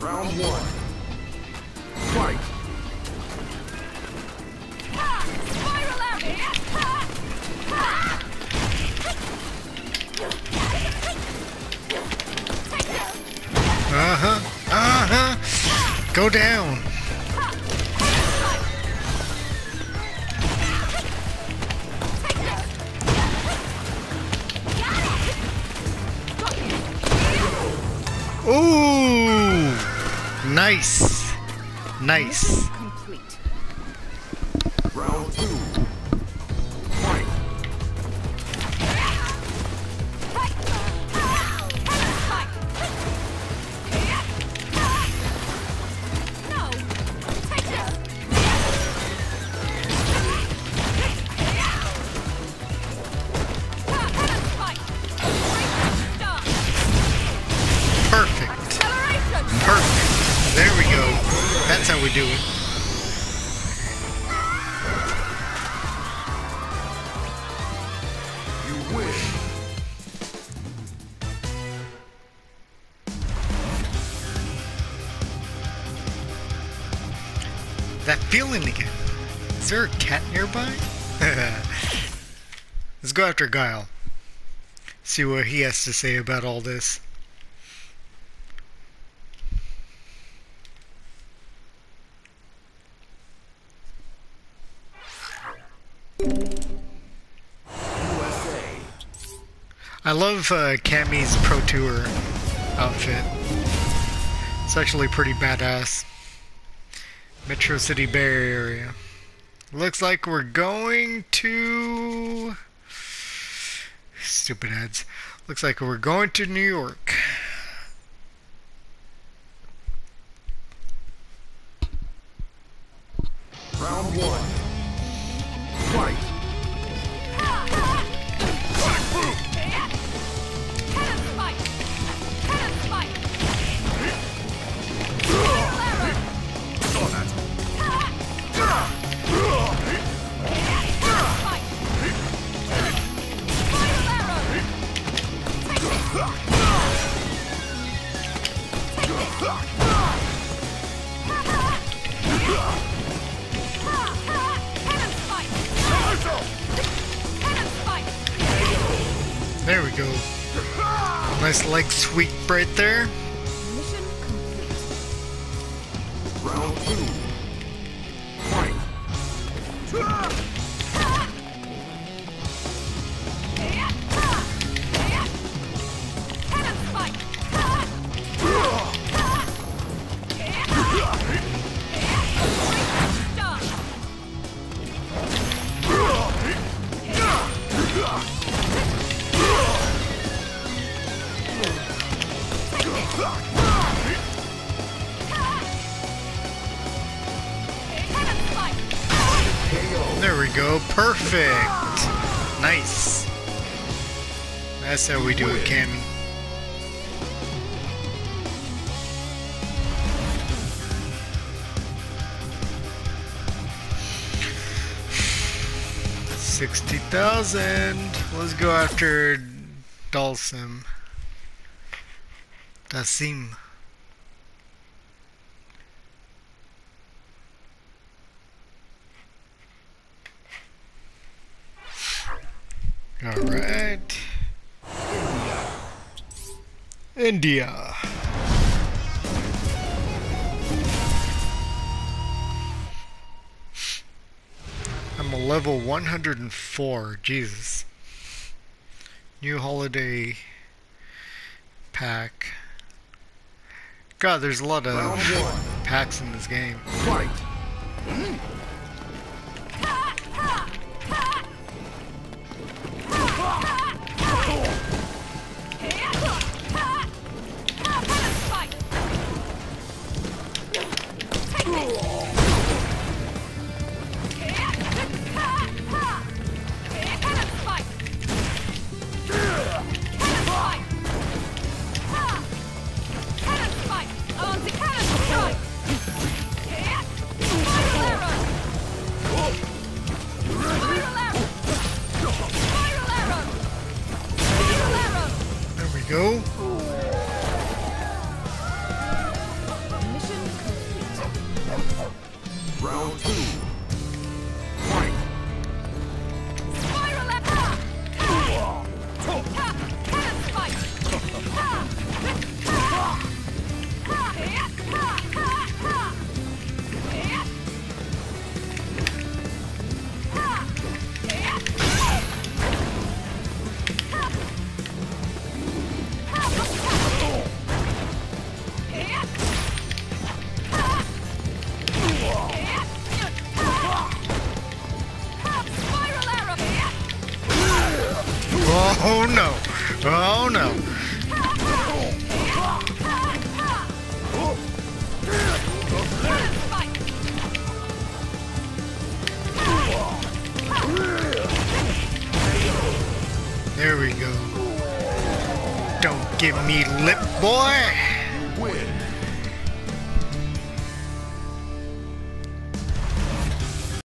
Round one. Fight! Spiral out! Uh-huh. Uh-huh. Go down. Ooh! Nice. Nice. Complete. Round two. Fight! No! Take this! Perfect. Acceleration! Perfect. There we go. That's how we do it. You win! That feeling again. Is there a cat nearby? Let's go after Guile. See what he has to say about all this. USA! I love Cammy's Pro Tour outfit. It's actually pretty badass. Metro City Bay Area. Looks like we're going to... Stupid ads. Looks like we're going to New York. Round one. Fight! There we go. Nice leg sweep right there. Mission complete. Round two. Fight! There we go. Perfect. Nice. That's how we do it, Cammy. $60,000. Let's go after Dalsim. Dasim. Alright. India. I'm a level 104. Jesus. New holiday pack. God, there's a lot of packs in this game. Fight! need lip, boy.